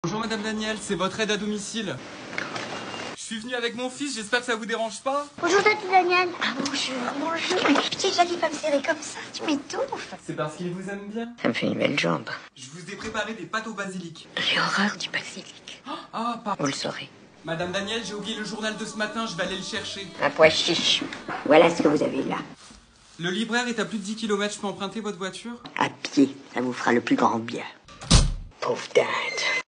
Bonjour Madame Daniel, c'est votre aide à domicile. Je suis venu avec mon fils, j'espère que ça vous dérange pas. Bonjour Tati Daniel. Ah bonjour, bonjour. Pitié, Jackie, pas me serrer comme ça, tu m'étouffes. C'est parce qu'il vous aime bien. Ça me fait une belle jambe. Je vous ai préparé des pâtes au basilic. J'ai horreur du basilic. Ah, pardon. Vous le saurez. Madame Daniel, j'ai oublié le journal de ce matin, je vais aller le chercher. Un pois chiche. Voilà ce que vous avez là. Le libraire est à plus de 10 km, je peux emprunter votre voiture? À pied, ça vous fera le plus grand bien. Pauvre dinde.